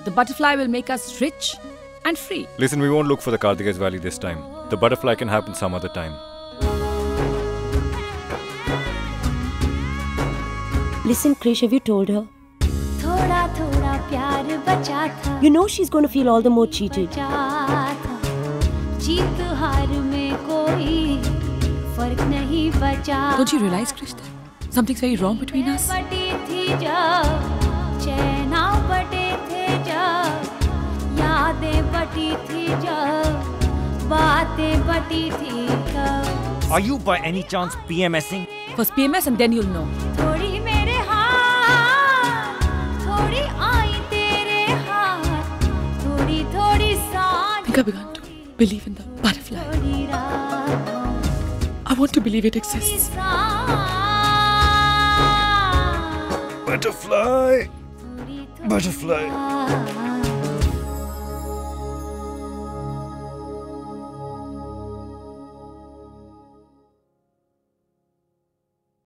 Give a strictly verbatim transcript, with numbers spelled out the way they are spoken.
The butterfly will make us rich and free. Listen, we won't look for the Karthigas Valley this time. The butterfly can happen some other time. Listen, Krish, have you told her? You know she's going to feel all the more cheated. Don't you realize, Krish, that something's very wrong between us? Are you by any chance PMSing? First P M S and then you'll know. I think I've begun to believe in the butterfly. I want to believe it exists. Butterfly! Butterfly!